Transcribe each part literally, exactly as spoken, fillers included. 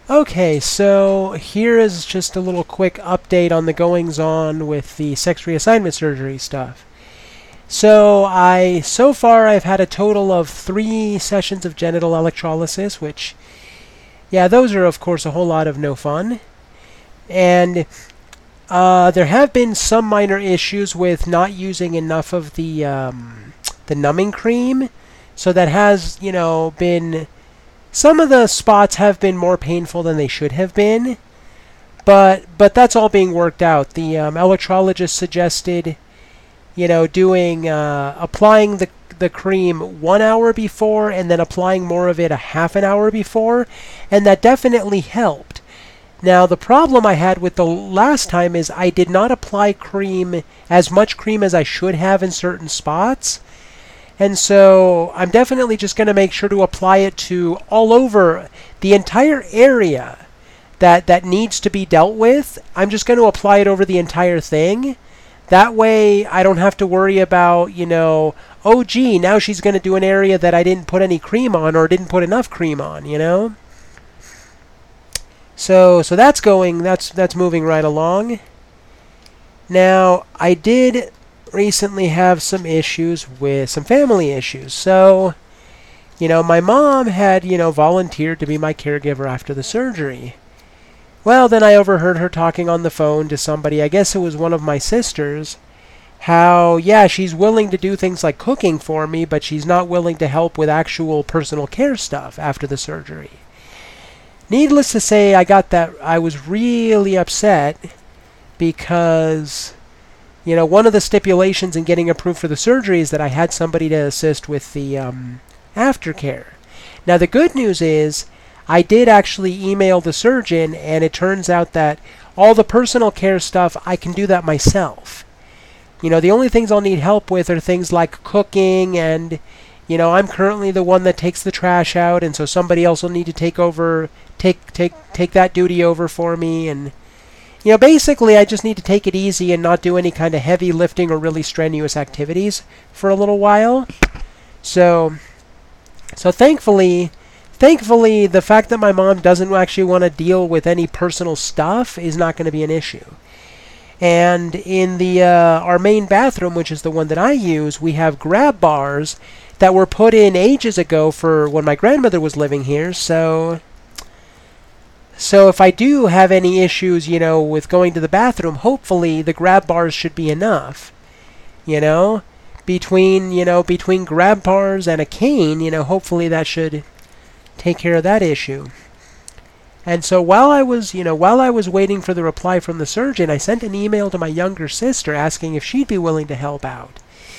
Okay, so here is just a little quick update on the goings on with the sex reassignment surgery stuff. So I so far I've had a total of three sessions of genital electrolysis, which yeah, those are of course a whole lot of no fun. And uh, there have been some minor issues with not using enough of the um, the numbing cream, so that has you know been some of the spots have been more painful than they should have been, but but that's all being worked out. The um, electrologist suggested, you know, doing uh, applying the the cream one hour before and then applying more of it a half an hour before, and that definitely helped. Now the problem I had with the last time is I did not apply cream as much cream as I should have in certain spots. And so I'm definitely just going to make sure to apply it to all over the entire area that, that needs to be dealt with. I'm just going to apply it over the entire thing. That way I don't have to worry about, you know, oh gee, now she's going to do an area that I didn't put any cream on or didn't put enough cream on, you know? So so that's going, that's that's moving right along. Now, I did recently have some issues with some family issues. So, you know, my mom had, you know, volunteered to be my caregiver after the surgery. Well, then I overheard her talking on the phone to somebody, I guess it was one of my sisters, how, yeah, she's willing to do things like cooking for me, but she's not willing to help with actual personal care stuff after the surgery. Needless to say, I got that, I was really upset because, you know, one of the stipulations in getting approved for the surgery is that I had somebody to assist with the um, aftercare. Now, the good news is I did actually email the surgeon, and it turns out that all the personal care stuff, I can do that myself. You know, the only things I'll need help with are things like cooking, and, you know, I'm currently the one that takes the trash out, and so somebody else will need to take over, take take take that duty over for me, and you know, basically I just need to take it easy and not do any kind of heavy lifting or really strenuous activities for a little while. So so thankfully, thankfully the fact that my mom doesn't actually want to deal with any personal stuff is not going to be an issue. And in the uh, our main bathroom, which is the one that I use, we have grab bars that were put in ages ago for when my grandmother was living here, so So if I do have any issues, you know, with going to the bathroom, hopefully the grab bars should be enough. You know, between, you know, between grab bars and a cane, you know, hopefully that should take care of that issue. And so while I was, you know, while I was waiting for the reply from the surgeon, I sent an email to my younger sister asking if she'd be willing to help out.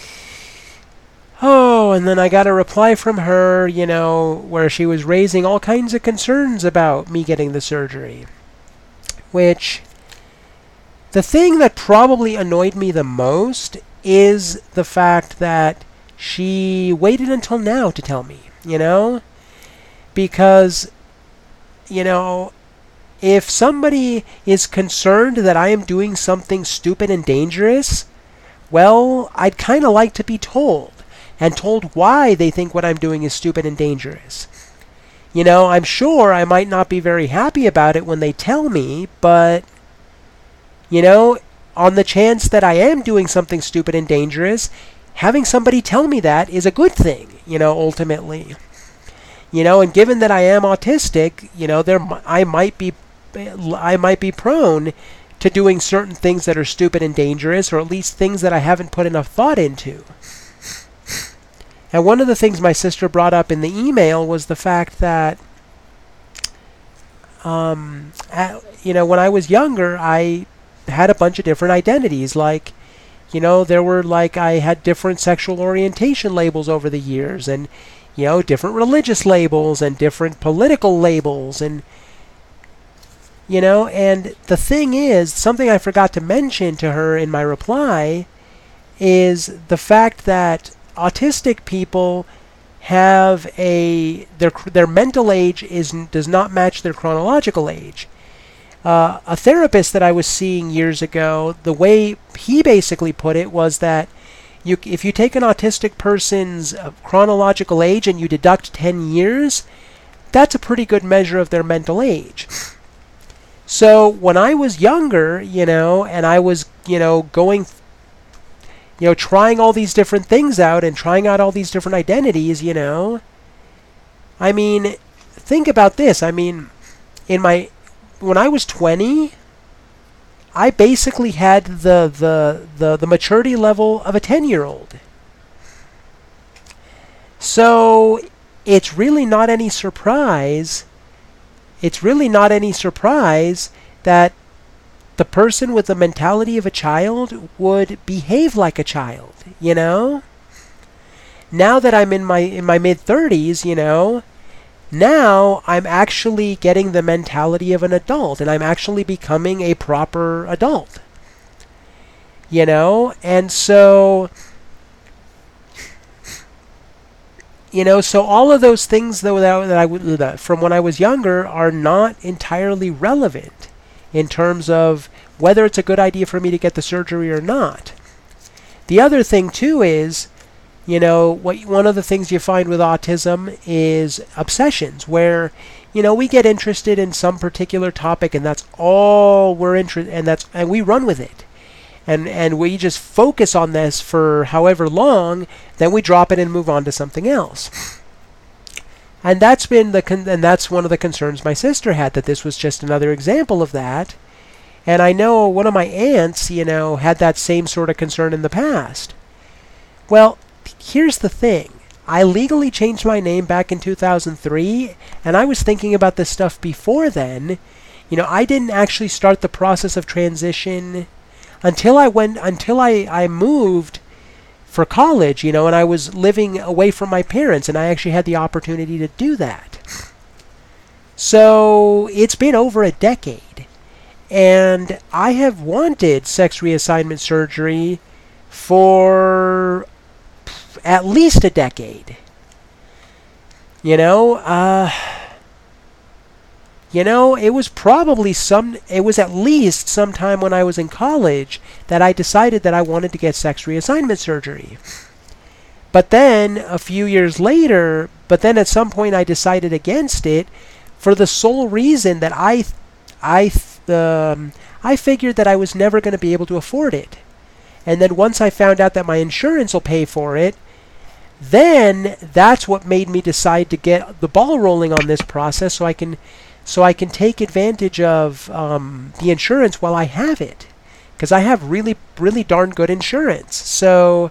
Oh, and then I got a reply from her, you know, where she was raising all kinds of concerns about me getting the surgery. Which, the thing that probably annoyed me the most is the fact that she waited until now to tell me, you know? Because, you know, if somebody is concerned that I am doing something stupid and dangerous, well, I'd kind of like to be told. And told why they think what I'm doing is stupid and dangerous. You know, I'm sure I might not be very happy about it when they tell me, but, you know, on the chance that I am doing something stupid and dangerous, having somebody tell me that is a good thing, you know, ultimately. You know, and given that I am autistic, you know, there I might be I might be prone to doing certain things that are stupid and dangerous, or at least things that I haven't put enough thought into. And one of the things my sister brought up in the email was the fact that, um, at, you know, when I was younger, I had a bunch of different identities. Like, you know, there were like, I had different sexual orientation labels over the years, and, you know, different religious labels, and different political labels, and, you know, and the thing is, something I forgot to mention to her in my reply is the fact that autistic people have a their their mental age is does not match their chronological age. Uh, a therapist that I was seeing years ago, the way he basically put it was that you if you take an autistic person's uh, chronological age and you deduct ten years, that's a pretty good measure of their mental age. So when I was younger, you know, and I was, you know, going, you know, trying all these different things out and trying out all these different identities, you know, I mean, think about this. I mean, in my, when I was twenty, I basically had the, the, the, the maturity level of a ten-year-old. So it's really not any surprise, it's really not any surprise that the person with the mentality of a child would behave like a child, you know? Now that I'm in my in my mid-thirties, you know, now I'm actually getting the mentality of an adult, and I'm actually becoming a proper adult. You know? And so, you know, so all of those things though that, that I that from when I was younger are not entirely relevant in terms of whether it's a good idea for me to get the surgery or not. The other thing too is, you know, what one of the things you find with autism is obsessions, where, you know, we get interested in some particular topic and that's all we're interested, and that's and we run with it. And and we just focus on this for however long, then we drop it and move on to something else. And that's been the con- and that's one of the concerns my sister had, that this was just another example of that. And I know one of my aunts, you know, had that same sort of concern in the past. Well, here's the thing. I legally changed my name back in two thousand three, and I was thinking about this stuff before then. You know, I didn't actually start the process of transition until I went until I, I moved for college, you know, and I was living away from my parents, and I actually had the opportunity to do that. So it's been over a decade, and I have wanted sex reassignment surgery for at least a decade. You know, uh, you know, it was probably some, it was at least sometime when I was in college that I decided that I wanted to get sex reassignment surgery. But then a few years later, but then at some point I decided against it for the sole reason that I, I, um, I figured that I was never going to be able to afford it. And then once I found out that my insurance will pay for it, then that's what made me decide to get the ball rolling on this process, so I can so I can take advantage of um, the insurance while I have it, because I have really really darn good insurance. So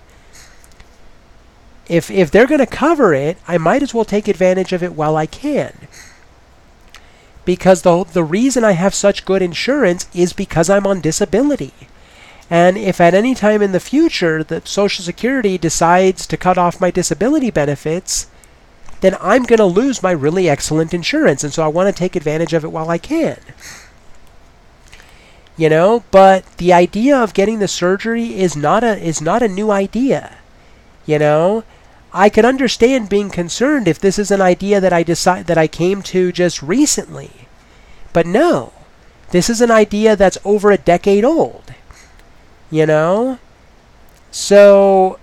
if if they're going to cover it, I might as well take advantage of it while I can. Because the the reason I have such good insurance is because I'm on disability. And if at any time in the future that Social Security decides to cut off my disability benefits, then I'm going to lose my really excellent insurance. And so I want to take advantage of it while I can. You know, but the idea of getting the surgery is not a is not a new idea. You know, I can understand being concerned if this is an idea that I decide that I came to just recently. But no, this is an idea that's over a decade old. You know, so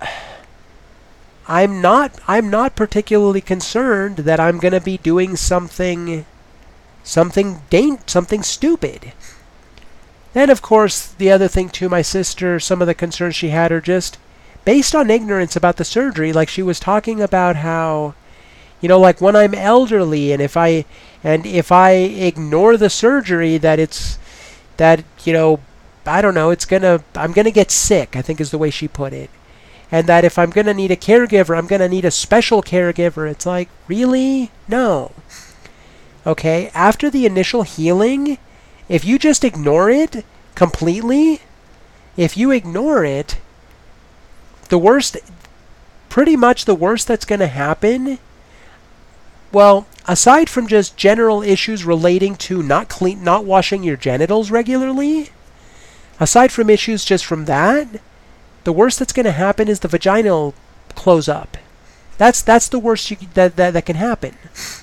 I'm not I'm not particularly concerned that I'm going to be doing something something dan- something stupid. Then of course the other thing too, my sister, some of the concerns she had are just based on ignorance about the surgery. Like she was talking about how, you know, like when I'm elderly and if I and if I ignore the surgery, that it's that, you know, I don't know, it's gonna, I'm gonna get sick, I think is the way she put it. And that if I'm gonna need a caregiver, I'm gonna need a special caregiver. It's like, really? No. Okay, after the initial healing, if you just ignore it completely, if you ignore it, the worst, pretty much the worst that's gonna happen, well, aside from just general issues relating to not clean, not washing your genitals regularly, aside from issues just from that, the worst that's going to happen is the vagina will close up. That's that's the worst you, that, that that can happen.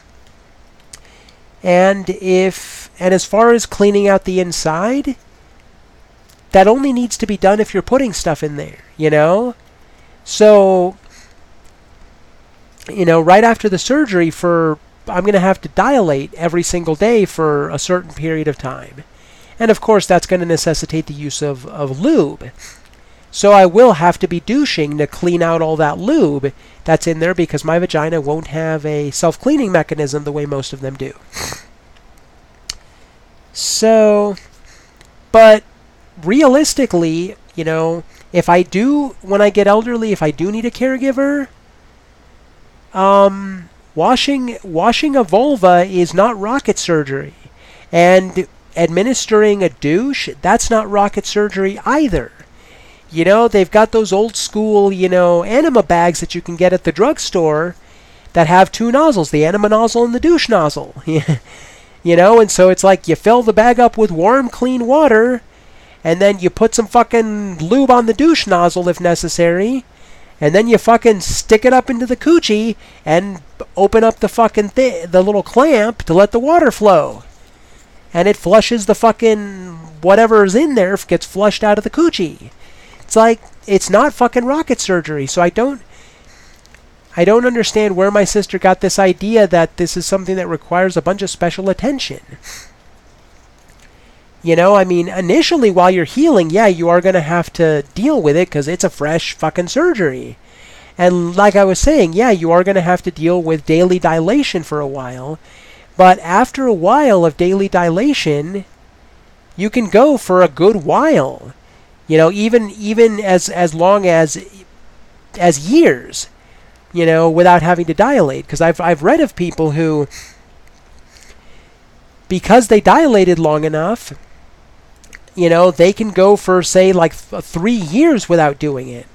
And if and as far as cleaning out the inside, that only needs to be done if you're putting stuff in there, you know? So, you know, right after the surgery, for I'm going to have to dilate every single day for a certain period of time. And of course, that's going to necessitate the use of, of lube. So I will have to be douching to clean out all that lube that's in there because my vagina won't have a self-cleaning mechanism the way most of them do. So, but realistically, you know, if I do, when I get elderly, if I do need a caregiver, um, washing washing a vulva is not rocket surgery. And administering a douche, that's not rocket surgery either. You know, they've got those old school, you know, enema bags that you can get at the drugstore that have two nozzles, the enema nozzle and the douche nozzle. You know, and so it's like you fill the bag up with warm, clean water, and then you put some fucking lube on the douche nozzle if necessary, and then you fucking stick it up into the coochie and open up the fucking thi- the little clamp to let the water flow. And it flushes the fucking whatever's in there, gets flushed out of the coochie. It's like, it's not fucking rocket surgery, so I don't I don't understand where my sister got this idea that this is something that requires a bunch of special attention. You know, I mean, initially while you're healing, yeah, you are going to have to deal with it because it's a fresh fucking surgery. And like I was saying, yeah, you are going to have to deal with daily dilation for a while. But after a while of daily dilation, you can go for a good while. You know, even even as as long as as years, you know, without having to dilate. Because I've I've read of people who, because they dilated long enough, you know, they can go for, say, like th- three years without doing it.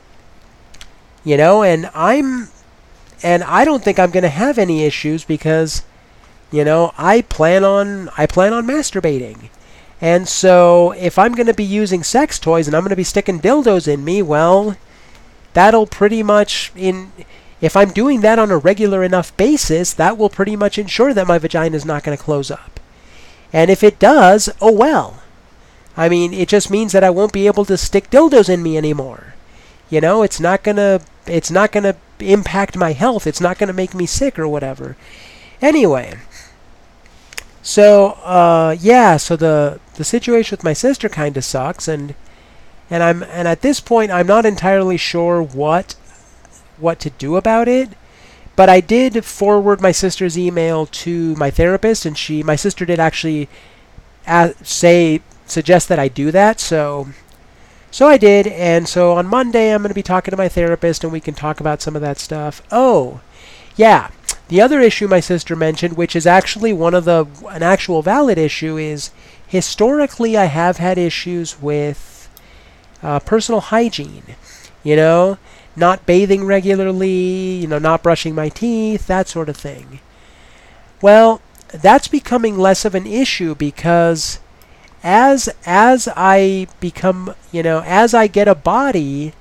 You know, and I'm, and I don't think I'm going to have any issues because, you know, I plan on, I plan on masturbating. And so if I'm going to be using sex toys and I'm going to be sticking dildos in me, well, that'll pretty much, in, if I'm doing that on a regular enough basis, that will pretty much ensure that my vagina is not going to close up. And if it does, oh well. I mean, it just means that I won't be able to stick dildos in me anymore. You know, it's not going to, it's not going to impact my health. It's not going to make me sick or whatever. Anyway, so, uh, yeah, so the, the situation with my sister kind of sucks, and and I'm and at this point I'm not entirely sure what what to do about it. But I did forward my sister's email to my therapist, and she, my sister did actually a- say suggest that I do that. So, so I did, and so on Monday I'm going to be talking to my therapist, and we can talk about some of that stuff. Oh, yeah. The other issue my sister mentioned, which is actually one of the an actual valid issue, is historically I have had issues with uh, personal hygiene. You know, not bathing regularly, you know, not brushing my teeth, that sort of thing. Well, that's becoming less of an issue because as as I become, you know, as I get a body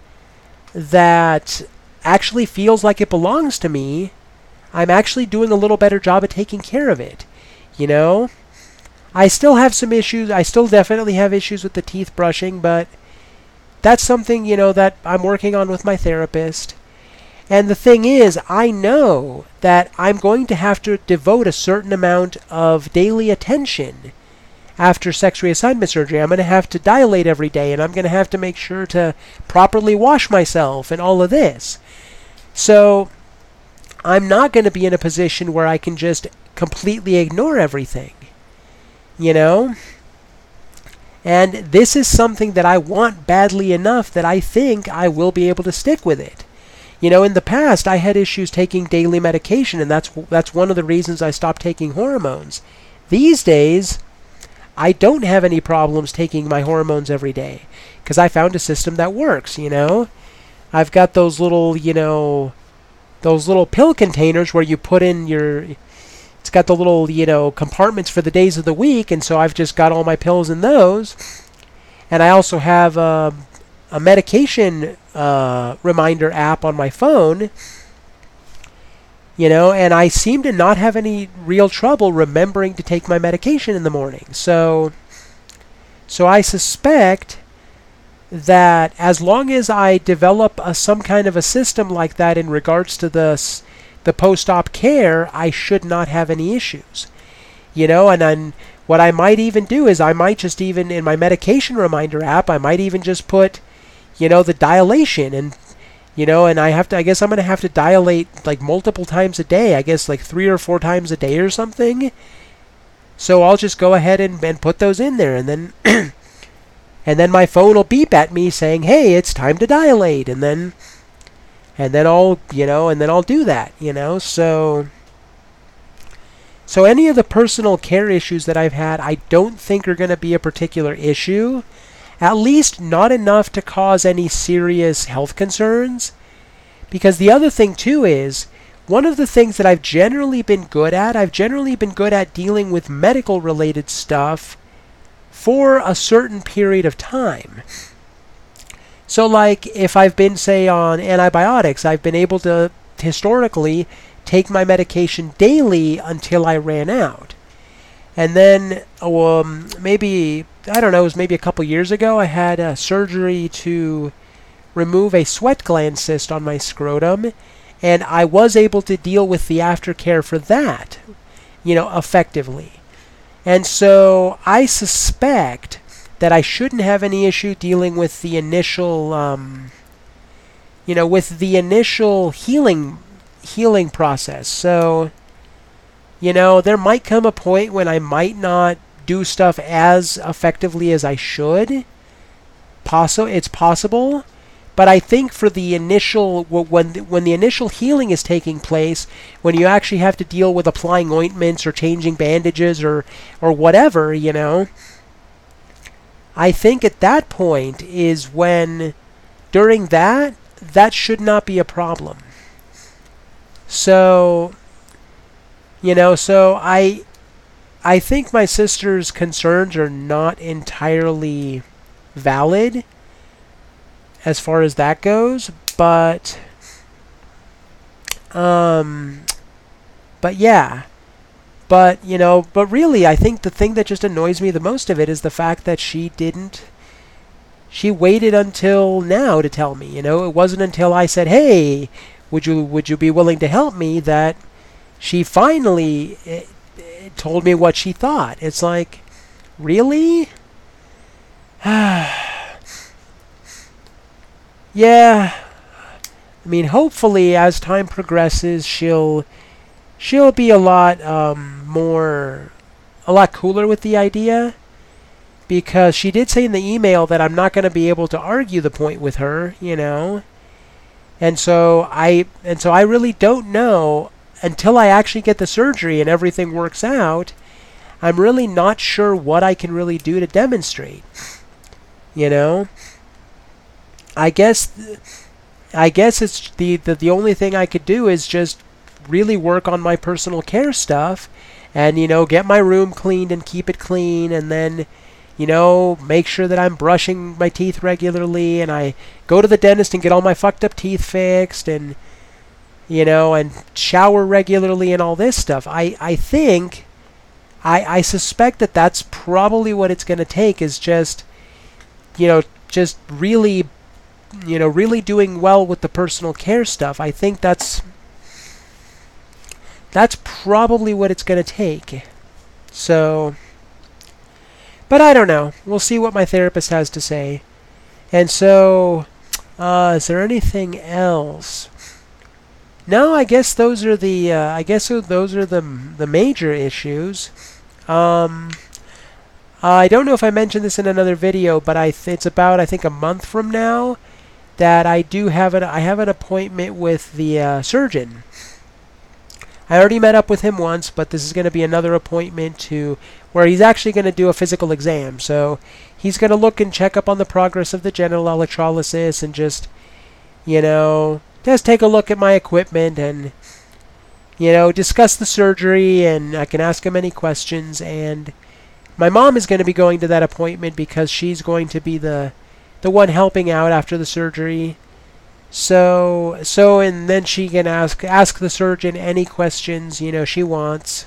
that actually feels like it belongs to me, I'm actually doing a little better job at taking care of it. You know, I still have some issues. I still definitely have issues with the teeth brushing, but that's something, you know, that I'm working on with my therapist. And the thing is, I know that I'm going to have to devote a certain amount of daily attention after sex reassignment surgery. I'm going to have to dilate every day, and I'm going to have to make sure to properly wash myself and all of this. So I'm not going to be in a position where I can just completely ignore everything, you know? And this is something that I want badly enough that I think I will be able to stick with it. You know, in the past, I had issues taking daily medication, and that's that's one of the reasons I stopped taking hormones. These days, I don't have any problems taking my hormones every day, because I found a system that works, you know? I've got those little, you know, those little pill containers where you put in your... It's got the little, you know, compartments for the days of the week, and so I've just got all my pills in those. And I also have uh, a medication uh, reminder app on my phone, you know, and I seem to not have any real trouble remembering to take my medication in the morning. So, so I suspect that as long as I develop a, some kind of a system like that in regards to the the post-op care, I should not have any issues. You know, and then what I might even do is I might just even, in my medication reminder app, I might even just put, you know, the dilation, and, you know, and I have to, I guess I'm going to have to dilate like multiple times a day, I guess like three or four times a day or something. So I'll just go ahead and, and put those in there, and then and then my phone will beep at me saying, "Hey, it's time to dilate," and then and then I'll, you know, and then I'll do that, you know. So so any of the personal care issues that I've had, I don't think are going to be a particular issue, at least not enough to cause any serious health concerns. Because the other thing too is, one of the things that I've generally been good at, I've generally been good at dealing with medical related stuff for a certain period of time. So like if I've been, say, on antibiotics, I've been able to historically take my medication daily until I ran out. And then um, maybe, I don't know, it was maybe a couple years ago, I had a surgery to remove a sweat gland cyst on my scrotum, and I was able to deal with the aftercare for that, you know, effectively. And so I suspect that I shouldn't have any issue dealing with the initial, um, you know, with the initial healing healing process. So, you know, there might come a point when I might not do stuff as effectively as I should. Possi- it's possible. But I think for the initial, when when the initial healing is taking place, when you actually have to deal with applying ointments or changing bandages or or whatever, you know, I think at that point is when, during that, that should not be a problem. So, you know, so I I think my sister's concerns are not entirely valid as far as that goes, but um but yeah. But, you know, but really I think the thing that just annoys me the most of it is the fact that she didn't she waited until now to tell me, you know. It wasn't until I said, "Hey, would you would you be willing to help me?" that she finally it, it told me what she thought. It's like, really? Yeah, I mean, hopefully as time progresses, she'll she'll be a lot um, more, a lot cooler with the idea, because she did say in the email that I'm not going to be able to argue the point with her, you know, and so I and so I really don't know until I actually get the surgery and everything works out. I'm really not sure what I can really do to demonstrate, you know. I guess, I guess it's the, the the only thing I could do is just really work on my personal care stuff, and, you know, get my room cleaned and keep it clean, and then, you know, make sure that I'm brushing my teeth regularly, and I go to the dentist and get all my fucked up teeth fixed, and, you know, and shower regularly and all this stuff. I I think, I I suspect that that's probably what it's going to take, is just, you know, just really. you know, really doing well with the personal care stuff. I think that's that's probably what it's going to take. So, but I don't know. We'll see what my therapist has to say. And so, uh, is there anything else? No, I guess those are the uh, I guess those are the the major issues. Um, I don't know if I mentioned this in another video, but I th- it's about I think a month from now that I do have an I have an appointment with the uh, surgeon. I already met up with him once, but this is going to be another appointment to where he's actually going to do a physical exam. So he's going to look and check up on the progress of the genital electrolysis and just, you know, just take a look at my equipment and, you know, discuss the surgery, and I can ask him any questions. And my mom is going to be going to that appointment because she's going to be the the one helping out after the surgery. So, so, and then she can ask ask the surgeon any questions, you know, she wants.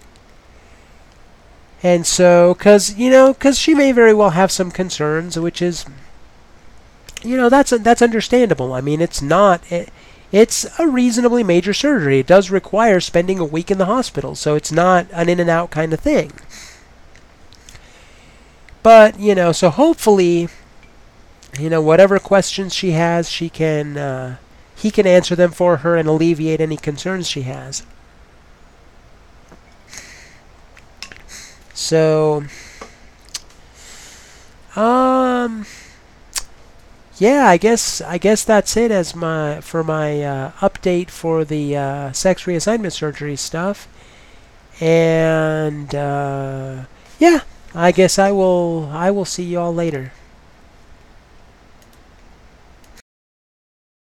And so, cause, you know, cause she may very well have some concerns, which is, you know, that's that's understandable. I mean, it's not, it, it's a reasonably major surgery. It does require spending a week in the hospital, so it's not an in and out kind of thing. But, you know, so hopefully, you know, whatever questions she has, she can, uh, he can answer them for her and alleviate any concerns she has. So, um, yeah, I guess I guess that's it as my for my uh, update for the uh, sex reassignment surgery stuff. And uh, yeah, I guess I will I will see you all later.